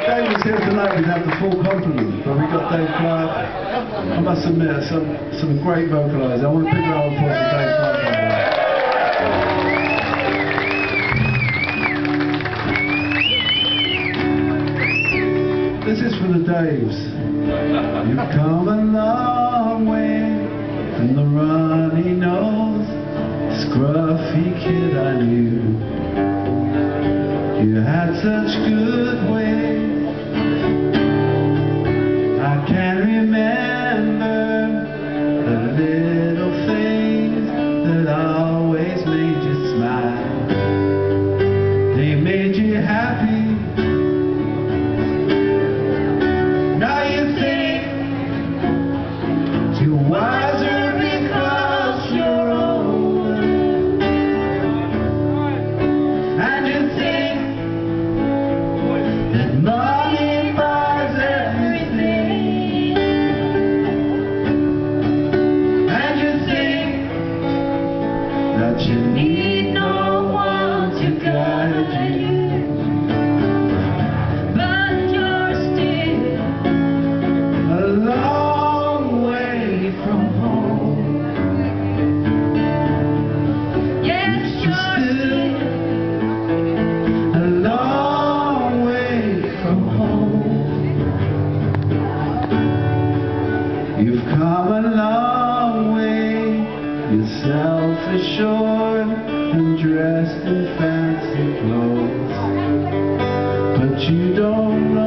Dave was here tonight, we'd have the full complement, but we got Dave Clark. I must admit, some great vocalisers. I want to pick round of applause for Dave Clark. This is for the Daves. You've come a long way from the runny nose, scruffy kid I knew. You had such good ways. I can remember the little things that always made you smile. They made you happy. Now you think you're wiser because you're older, and you think that money buys everything, and you think that you need no one to guide you. You've come a long way, you're self-assured and dressed in fancy clothes, but you don't know